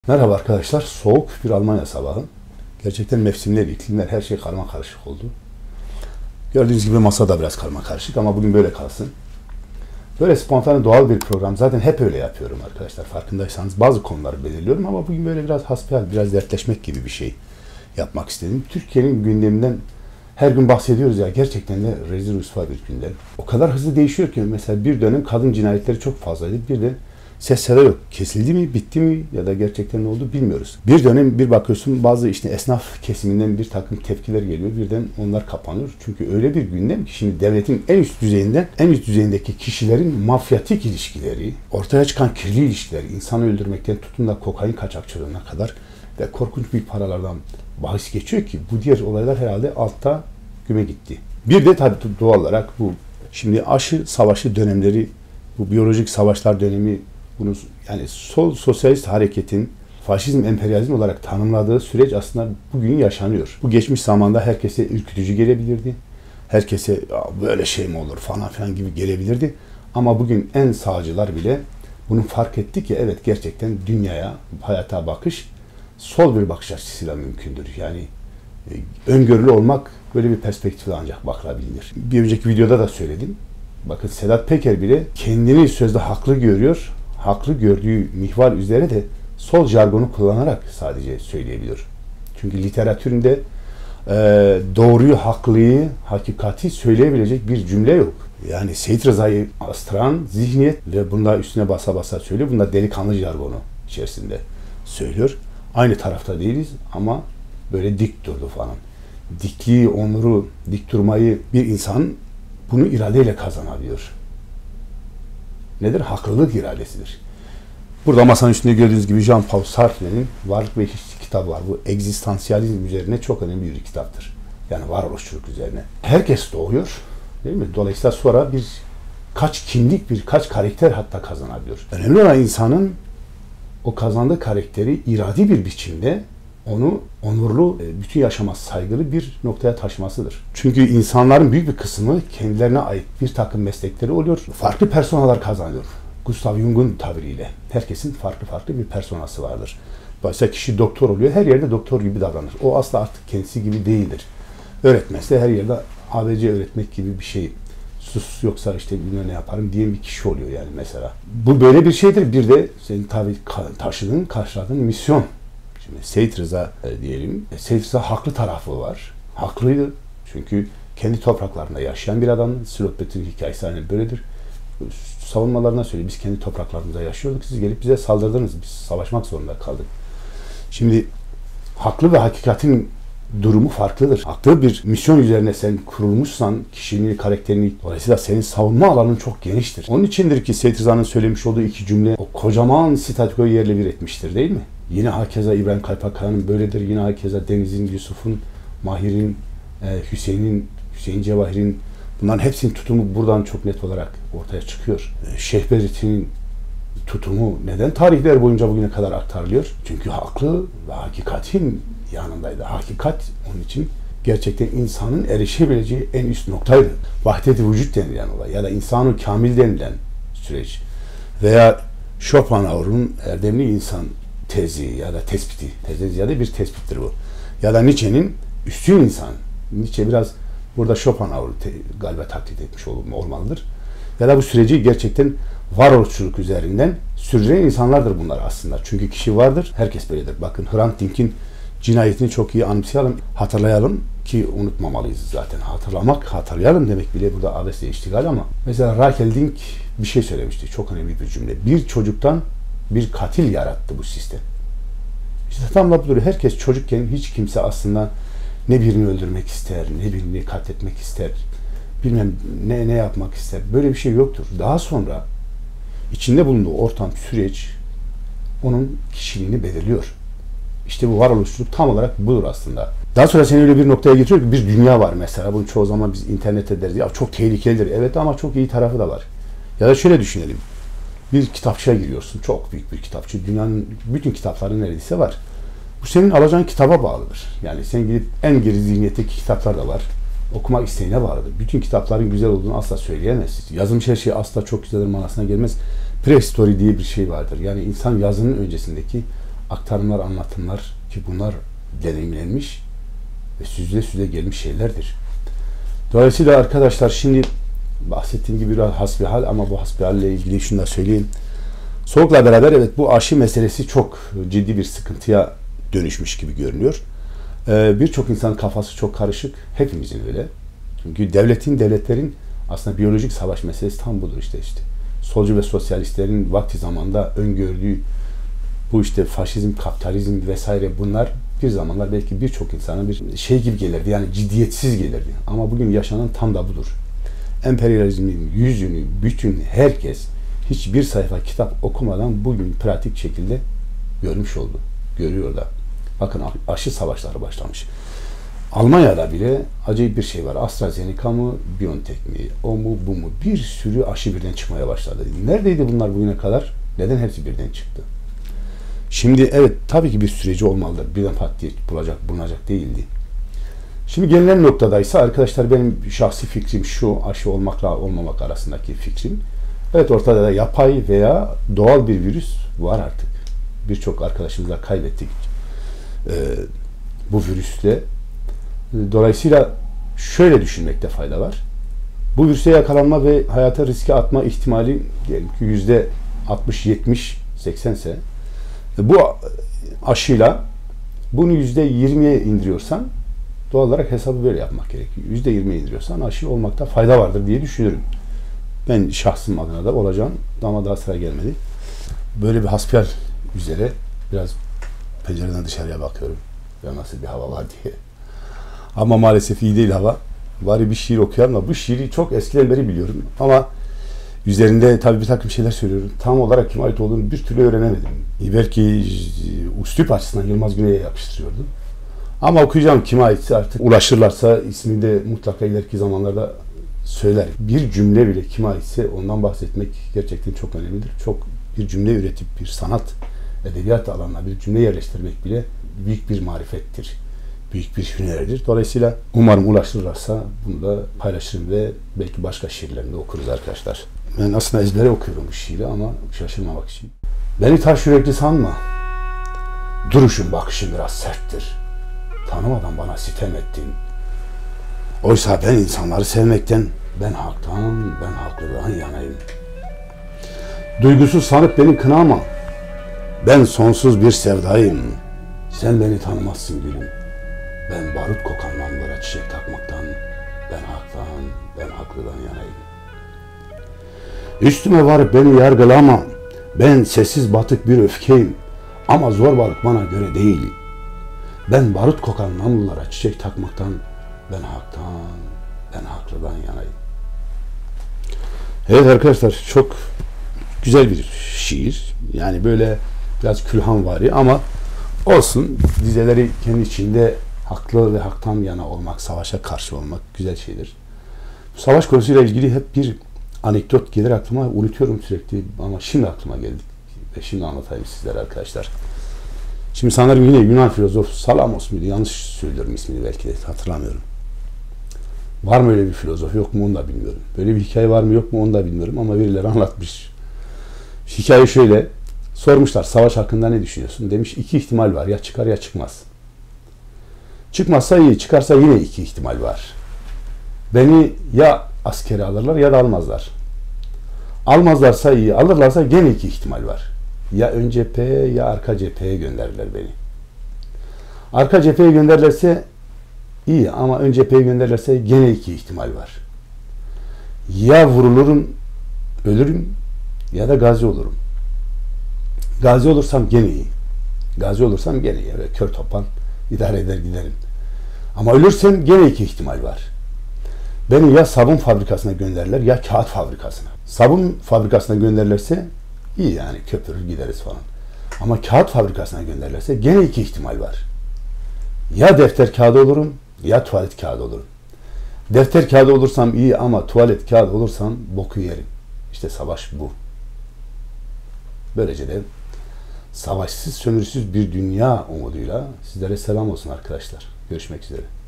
Merhaba arkadaşlar. Soğuk bir Almanya sabahı. Gerçekten mevsimler, iklimler, her şey karmakarışık oldu. Gördüğünüz gibi masada biraz karmakarışık ama bugün böyle kalsın. Böyle spontane doğal bir program. Zaten hep öyle yapıyorum arkadaşlar. Farkındaysanız bazı konuları belirliyorum ama bugün böyle biraz hasbihal, biraz dertleşmek gibi bir şey yapmak istedim. Türkiye'nin gündeminden her gün bahsediyoruz ya, gerçekten de rezil rüsva bir gündem. O kadar hızlı değişiyor ki mesela bir dönem kadın cinayetleri çok fazlaydı. Bir de ses seda yok. Kesildi mi, bitti mi ya da gerçekten ne oldu bilmiyoruz. Bir dönem bir bakıyorsun bazı esnaf kesiminden bir takım tepkiler geliyor. Birden onlar kapanıyor. Çünkü öyle bir gündem ki şimdi devletin en üst düzeyindeki kişilerin mafyatik ilişkileri, ortaya çıkan kirli ilişkiler, insanı öldürmekten tutun da kokain kaçakçılığına kadar ve korkunç büyük paralardan bahis geçiyor ki bu diğer olaylar herhalde altta güme gitti. Bir de tabii doğal olarak bu şimdi aşı savaşı dönemleri, bu biyolojik savaşlar dönemi, bunu yani sol sosyalist hareketin faşizm, emperyalizm olarak tanımladığı süreç aslında bugün yaşanıyor. Bu geçmiş zamanda herkese ürkütücü gelebilirdi. Herkese böyle şey mi olur falan filan gibi gelebilirdi. Ama bugün en sağcılar bile bunu fark etti ki evet, gerçekten dünyaya, hayata bakış sol bir bakış açısıyla mümkündür. Yani öngörülü olmak böyle bir perspektifle ancak bakılabilir. Bir önceki videoda da söyledim. Bakın Sedat Peker bile kendini sözde haklı görüyor. Haklı gördüğü mihval üzere de sol jargonu kullanarak sadece söyleyebiliyor. Çünkü literatüründe doğruyu, haklıyı, hakikati söyleyebilecek bir cümle yok. Yani Seyit Rıza'yı astıran zihniyet ve bunda üstüne basa basa söylüyor. Bunda delikanlı jargonu içerisinde söylüyor. Aynı tarafta değiliz ama böyle dik durdu falan. Dikliği, onuru, dik durmayı bir insan bunu iradeyle kazanabiliyor. Nedir? Haklılık iradesidir. Burada masanın üstünde gördüğünüz gibi Jean-Paul Sartre'nin Varlık ve Hiçlik kitabı var. Bu egzistansiyalizm üzerine çok önemli bir kitaptır. Yani varoluşçuluk üzerine. Herkes doğuyor, değil mi? Dolayısıyla sonra birkaç kimlik, birkaç karakter hatta kazanabiliyor. Önemli olan insanın o kazandığı karakteri iradi bir biçimde onu onurlu, bütün yaşama saygılı bir noktaya taşımasıdır. Çünkü insanların büyük bir kısmı kendilerine ait bir takım meslekleri oluyor. Farklı personalar kazanıyor. Gustav Jung'un tabiriyle. Herkesin farklı bir personası vardır. Mesela kişi doktor oluyor, her yerde doktor gibi davranır. O asla artık kendisi gibi değildir. Öğretmezse her yerde ABC öğretmek gibi bir şey. Sus yoksa bilmem ne yaparım diyen bir kişi oluyor yani mesela. Bu böyle bir şeydir. Bir de senin tabii karşıladığın misyon. Şimdi Seyit Rıza diyelim. Seyit Rıza haklı tarafı var. Haklıydı. Çünkü kendi topraklarında yaşayan bir adam. Silotbet'in hikayesi aynen böyledir. Savunmalarına söylüyor. Biz kendi topraklarımızda yaşıyorduk. Siz gelip bize saldırdınız. Biz savaşmak zorunda kaldık. Şimdi haklı ve hakikatin durumu farklıdır. Haklı bir misyon üzerine sen kurulmuşsan kişiliğini, karakterini, dolayısıyla senin savunma alanın çok geniştir. Onun içindir ki Seyit Rıza'nın söylemiş olduğu iki cümle o kocaman statikoyu yerle bir etmiştir, değil mi? Yine hakeza İbrahim Kalpakaya'nın böyledir. Yine hakeza Deniz'in, Yusuf'un, Mahir'in, Hüseyin Cevahir'in, bunların hepsinin tutumu buradan çok net olarak ortaya çıkıyor. Şeyh Bedrettin'in tutumu neden tarihler boyunca bugüne kadar aktarılıyor? Çünkü haklı ve hakikatin yanındaydı. Hakikat onun için gerçekten insanın erişebileceği en üst noktaydı. Vahdet-i vücut denilen olay ya da insanı kamil denilen süreç veya Schopenhauer'un erdemli insan tezi ya da tespiti, tezi ziyade bir tespittir bu. Ya da Nietzsche'nin üstün insan. Nietzsche biraz burada Schopenhauer'u galiba taklit etmiş olmalıdır. Ya da bu süreci gerçekten varoluşçuluk üzerinden sürdüren insanlardır bunlar aslında. Çünkü kişi vardır, herkes böyledir. Bakın Hrant Dink'in cinayetini çok iyi anımsayalım, hatırlayalım ki unutmamalıyız zaten. Hatırlayalım demek bile burada abesle iştigal ama mesela Raquel Dink bir şey söylemişti. Çok önemli bir cümle. Bir çocuktan bir katil yarattı bu sistem. İşte tam da budur. Herkes çocukken hiç kimse aslında ne birini öldürmek ister, ne birini katletmek ister, bilmem ne yapmak ister. Böyle bir şey yoktur. Daha sonra içinde bulunduğu ortam, süreç onun kişiliğini belirliyor. İşte bu varoluşçuluk tam olarak budur aslında. Daha sonra seni öyle bir noktaya getiriyor ki bir dünya var mesela. Bunu çoğu zaman biz internette deriz. Ya çok tehlikelidir. Evet ama çok iyi tarafı da var. Ya da şöyle düşünelim. Bir kitapçıya giriyorsun. Çok büyük bir kitapçı. Dünyanın bütün kitapları neredeyse var. Bu senin alacağın kitaba bağlıdır. Yani sen gidip en geri zihniyetteki kitaplar da var. Okumak isteğine bağlıdır. Bütün kitapların güzel olduğunu asla söyleyemezsiniz. Yazılmış her şey asla çok güzeldir manasına gelmez. Prehistory diye bir şey vardır. Yani insan yazının öncesindeki aktarımlar, anlatımlar ki bunlar deneyimlenmiş ve süzüle süzüle gelmiş şeylerdir. Dolayısıyla arkadaşlar şimdi bahsettiğim gibi biraz hasbihal ama bu hasbihal ile ilgili şunu da söyleyeyim. Soğukla beraber evet bu aşı meselesi çok ciddi bir sıkıntıya dönüşmüş gibi görünüyor. Birçok insanın kafası çok karışık. Hepimizin öyle. Çünkü devletlerin aslında biyolojik savaş meselesi tam budur işte. Solcu ve sosyalistlerin vakti zamanda öngördüğü bu işte faşizm, kapitalizm vesaire bunlar bir zamanlar belki birçok insana bir şey gibi gelirdi. Yani ciddiyetsiz gelirdi. Ama bugün yaşanan tam da budur. Emperyalizmin yüzünü bütün herkes hiçbir sayfa kitap okumadan bugün pratik şekilde görmüş oldu. Görüyor da. Bakın aşı savaşları başlamış. Almanya'da bile acayip bir şey var. AstraZeneca mı, BioNTech mi, o mu, bu mu? Bir sürü aşı birden çıkmaya başladı. Neredeydi bunlar bugüne kadar? Neden hepsi birden çıktı? Şimdi evet tabii ki bir süreci olmalıdır. Birden pat diye bulunacak değildi. Şimdi gelinen noktadaysa arkadaşlar benim şahsi fikrim şu, aşı olmakla olmamak arasındaki fikrim. Evet ortada da yapay veya doğal bir virüs var artık. Birçok arkadaşımızla kaybettik bu virüsle. Dolayısıyla şöyle düşünmekte fayda var. Bu virüse yakalanma ve hayata riske atma ihtimali diyelim ki %60-70-80 ise bu aşıyla bunu %20'ye indiriyorsan doğal olarak hesabı böyle yapmak gerekiyor. %20'ye indiriyorsan aşı olmakta fayda vardır diye düşünüyorum. Ben şahsım adına da olacağım ama daha sıra gelmedi. Böyle bir hasbihal üzere biraz pencereden dışarıya bakıyorum. Ya nasıl bir hava var diye. Ama maalesef iyi değil hava. Bari bir şiir okuyalım da bu şiiri çok eskiden beri biliyorum. Ama üzerinde tabii bir takım şeyler söylüyorum. Tam olarak kime ait olduğunu bir türlü öğrenemedim. Belki üslup açısından Yılmaz Güney'e yapıştırıyordum. Ama okuyacağım kime aitse artık ulaşırlarsa ismini de mutlaka ileriki zamanlarda söyler. Bir cümle bile kime aitse ondan bahsetmek gerçekten çok önemlidir. Çok bir cümle üretip bir sanat, edebiyat alanına bir cümle yerleştirmek bile büyük bir marifettir. Büyük bir hünerdir. Dolayısıyla umarım ulaşırlarsa bunu da paylaşırım ve belki başka şiirlerini de okuruz arkadaşlar. Ben aslında ezbere okuyorum bu şiiri ama şaşırmamak için. Beni taş yürekli sanma. Duruşun bakışın biraz serttir. Tanımadan bana sitem ettin. Oysa ben insanları sevmekten, ben haktan, ben haklılıdan yanayım. Duygusuz sanıp beni kınama. Ben sonsuz bir sevdayım. Sen beni tanımazsın gülüm. Ben barut kokan namlara çiçek takmaktan, ben haktan, ben haklıdan yanayım. Üstüme varıp beni yargılama. Ben sessiz batık bir öfkeyim. Ama zorbalık bana göre değil. Ben barut kokan namlulara çiçek takmaktan, ben haktan, ben haklıdan yanayım. Evet arkadaşlar çok güzel bir şiir. Yani böyle biraz külhanvari ama olsun. Dizeleri kendi içinde haklı ve haktan yana olmak, savaşa karşı olmak güzel şeydir. Bu savaş konusuyla ilgili hep bir anekdot gelir aklıma. Unutuyorum sürekli ama şimdi aklıma geldi. Ve şimdi anlatayım sizlere arkadaşlar. Şimdi sanırım yine Yunan filozof Salamos muydu? Yanlış söylüyorum ismini belki de hatırlamıyorum. Var mı öyle bir filozof yok mu onu da bilmiyorum. Böyle bir hikaye var mı yok mu onu da bilmiyorum ama birileri anlatmış. Hikaye şöyle. Sormuşlar savaş hakkında ne düşünüyorsun? Demiş iki ihtimal var. Ya çıkar ya çıkmaz. Çıkmazsa iyi, çıkarsa yine iki ihtimal var. Beni ya askere alırlar ya da almazlar. Almazlarsa iyi, alırlarsa gene iki ihtimal var. Ya ön cepheye ya arka cepheye gönderirler beni. Arka cepheye gönderirlerse iyi ama ön cepheye gönderirlerse gene iki ihtimal var. Ya vurulurum, ölürüm ya da gazi olurum. Gazi olursam gene iyi. Gazi olursam gene iyi. Böyle kör topal idare eder giderim. Ama ölürsem gene iki ihtimal var. Beni ya sabun fabrikasına gönderirler ya kağıt fabrikasına. Sabun fabrikasına gönderirlerse iyi yani köpürür gideriz falan. Ama kağıt fabrikasına gönderirlerse gene iki ihtimal var. Ya defter kağıdı olurum ya tuvalet kağıdı olurum. Defter kağıdı olursam iyi ama tuvalet kağıdı olursam boku yerim. İşte savaş bu. Böylece de savaşsız, sömürüsüz bir dünya umuduyla sizlere selam olsun arkadaşlar. Görüşmek üzere.